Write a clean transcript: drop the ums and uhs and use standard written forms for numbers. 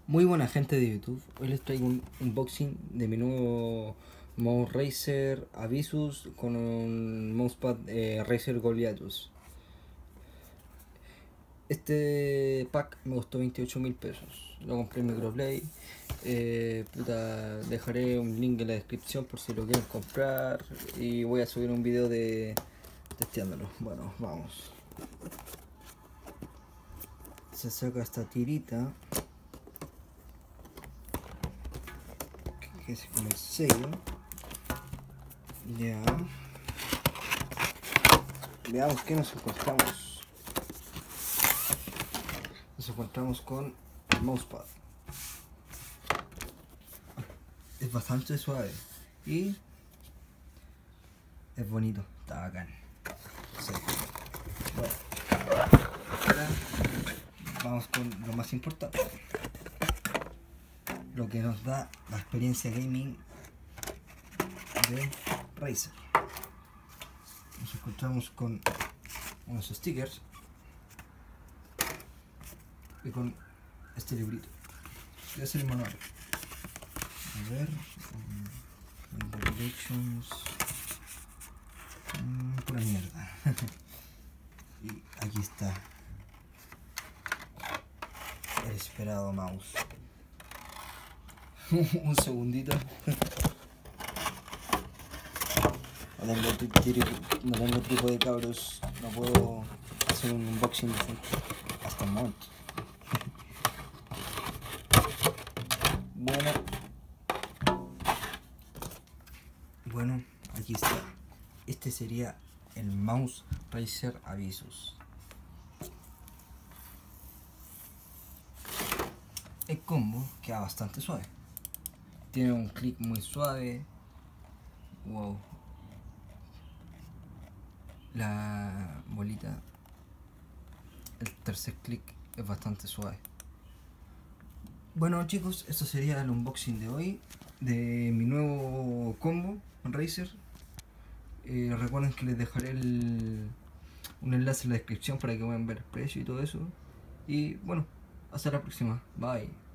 Muy buena gente de YouTube, hoy les traigo un unboxing de mi nuevo mouse Razer Avisus con un mousepad Razer Goliathus. Este pack me costó 28.000 pesos, lo compré en Microplay. Dejaré un link en la descripción por si lo quieren comprar y voy a subir un video de testeándolo. Bueno, vamos. Se saca esta tirita que es como el sello. Ya. Veamos qué nos encontramos. Nos encontramos con el mousepad. Es bastante suave y es bonito, está bacán. Sí. Bueno, ahora vamos con lo más importante, lo que nos da la experiencia gaming de Razer. Nos encontramos con unos stickers y con este librito que es el manual. A ver, directions, pura mierda. Y aquí está el esperado mouse. Un segundito. No tengo trípode, cabros, no puedo hacer un unboxing decente hasta el momento. Bueno, aquí está. Este sería el mouse Razer Avisus. El combo queda bastante suave. Tiene un clic muy suave. Wow. La bolita, el tercer clic es bastante suave. Bueno chicos, esto sería el unboxing de hoy de mi nuevo combo Razer. Recuerden que les dejaré un enlace en la descripción para que puedan ver el precio y todo eso. Y bueno, hasta la próxima. Bye.